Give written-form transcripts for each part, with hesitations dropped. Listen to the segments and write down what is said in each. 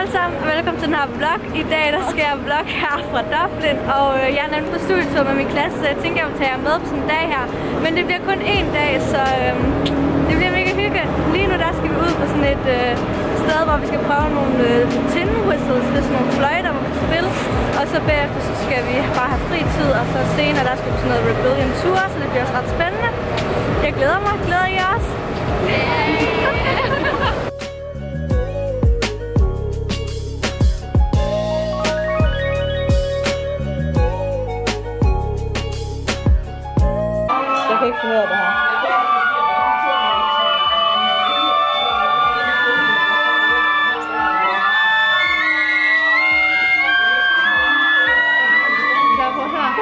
alle sammen, og velkommen til den her vlog. I dag der skal jeg vlogge her fra Dublin, og jeg er nemlig på studietur med min klasse, så jeg tænker, jeg vil tage jer med på sådan en dag her. Men det bliver kun én dag, så det bliver mega hyggeligt. Lige nu der skal vi ud på sådan et sted, hvor vi skal prøve nogle tin whistles, det er sådan nogle fløjter, hvor vi kan spille. Og så bagefter så skal vi bare have fri tid, og så senere der skal vi sådan noget Rebellion Tour, så det bliver også ret spændende. Jeg glæder mig. Glæder I også? Jeg kan ikke finde ud af det her. Klar på her.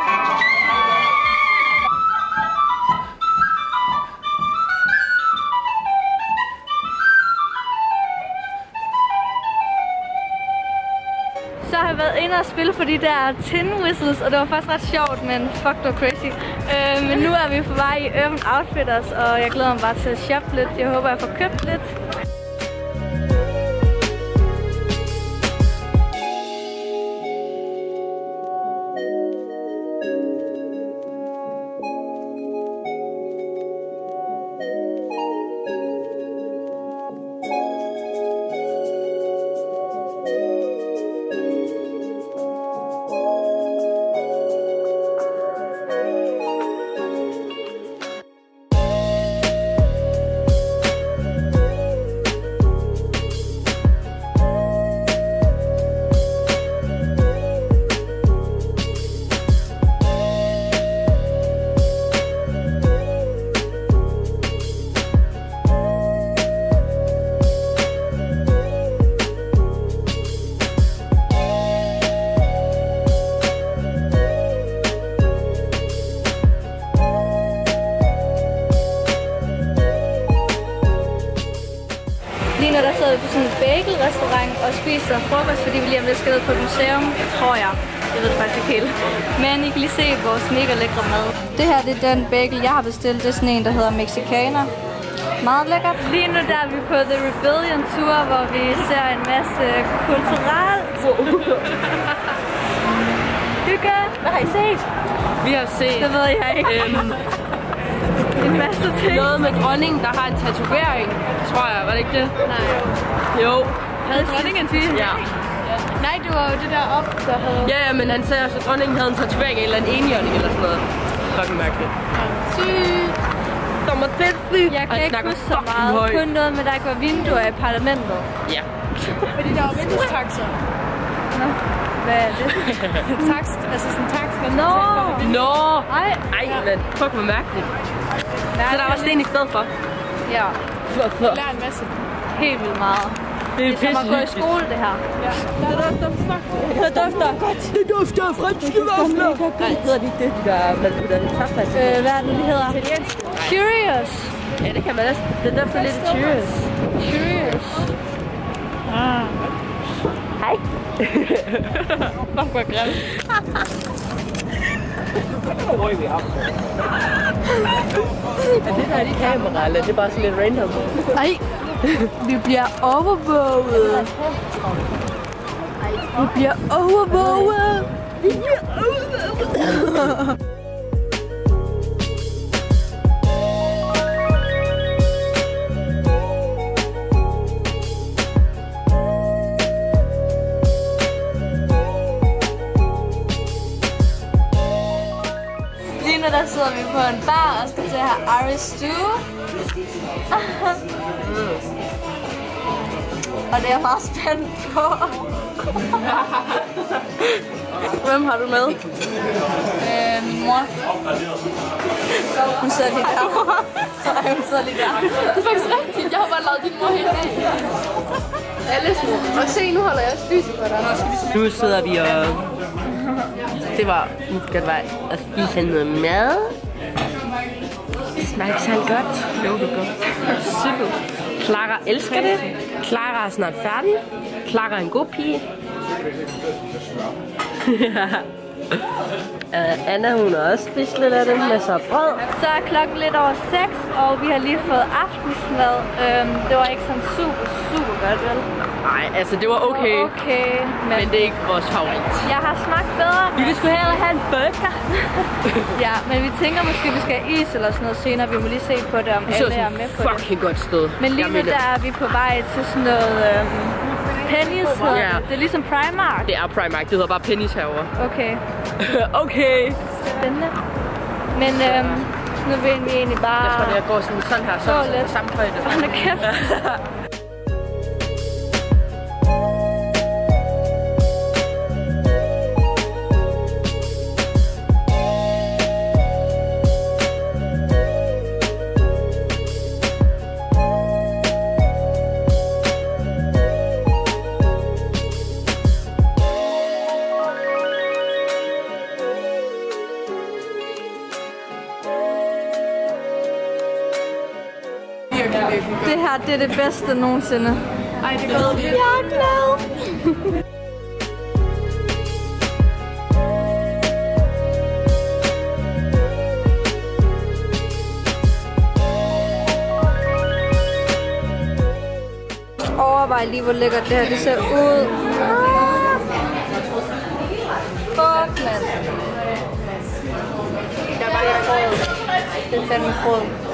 Så har jeg været inde og spille for de der tin whistles, og det var faktisk ret sjovt, men fuck, det var crazy. Men nu er vi på vej i Urban Outfitters, og jeg glæder mig bare til at shoppe lidt. Jeg håber, jeg får købt lidt. Lige nu der sidder vi på sådan en bagel-restaurant og spiser frokost, fordi vi lige om lidt skal ned på et museum, tror jeg. Jeg ved det faktisk ikke helt. Men I kan lige se vores mega lækre mad. Det her det er den bagel, jeg har bestilt. Det er sådan en, der hedder Mexicaner. Meget lækkert. Lige nu der er vi på The Rebellion Tour, hvor vi ser en masse kulturelt. Hygge! Hvad har I set? Vi har set... Det ved jeg ikke. En masse ting. Noget med dronningen, der har en tatovering, tror jeg. Var det ikke det? Nej. Jo. Havde dronningen en tid? Ja. Nej, det var jo det der op, der havde... Ja, men han sagde også, at dronningen havde en tatovering af en eller anden enhjørning eller sådan noget. Fucking mærkeligt. Sygt. Som er det sygt. Jeg kan ikke huske så meget. Kun noget med, at der ikke var vinduer i parlamentet. Ja. Fordi der var vinduestaxer. Nå, hvad er det? Takst, altså sådan takst. Nå! Nå! Ej! Ej, men fuck, hvor mærkeligt. Så der var sten i stedet for? Ja. Lær en masse. Helt vildt meget. Det er som at gå i skole, det her. Ja. Det dufter godt. Det dufter af franske vafler. Nej, hedder de ikke det, de der malputter? Hvad er det, de hedder? Curious. Ja, det kan man også. Det dufter lidt Curious. Curious. Ah. Hej. Fuck, hvor grimt. Er det der er de kamera, eller det er bare sådan lidt random? Nej, vi bliver overvåget. Vi bliver overvåget. Vi bliver overvåget. Der sidder vi på en bar og skal til at have Irish stew. Og det er jeg meget spændt på. Hvem har du med? Min mor. Hun sidder lige der. Hun sidder lige der. Det er faktisk rigtigt. Jeg har bare lavet din mor helt af. Alle små. Og se, nu holder jeg spise for dig. Nu sidder vi og... Det var... Nu skal det være at spise noget mad. Det smager ikke særlig godt. Jo, det er godt. Super. Clara elsker det. Clara er snart færdig. Clara er en god pige. Anna, hun har også spist lidt af det med så brød. Så er klokken lidt over 6, og vi har lige fået aftensmad. Det var ikke sådan super godt, vel? Nej, altså det var okay. Men det er ikke vores favorit. Jeg har smagt bedre. Vi vil sgu hellere have en burger. Ja, men vi tænker måske, vi skal have is eller sådan noget senere. Vi må lige se på det, om alle er med på det. Fucking godt sted. Men lige nu der er vi på vej til sådan noget Penny's hedder det. Det er ligesom Primark. Det er Primark, det hedder bare Penny's herovre. Okay. Okay. Spændende. Men nu vil vi egentlig bare... Jeg tror, det går sådan her, så på samme højde. Hold kæft. Det her, det er det bedste nogensinde. Ej, det går virkelig. Jeg er glad. Overvej lige, hvor lækkert det her det ser ud. Fuck, mand. Det er fandme frød.